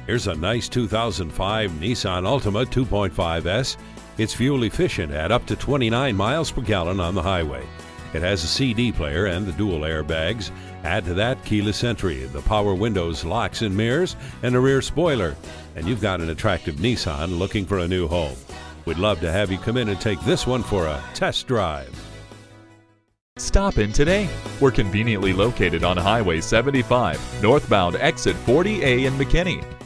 Here's a nice 2005 Nissan Altima 2.5S. It's fuel efficient at up to 29 miles per gallon on the highway. It has a CD player and the dual airbags. Add to that keyless entry, the power windows, locks and mirrors, and a rear spoiler. And you've got an attractive Nissan looking for a new home. We'd love to have you come in and take this one for a test drive. Stop in today. We're conveniently located on Highway 75, northbound exit 40A in McKinney.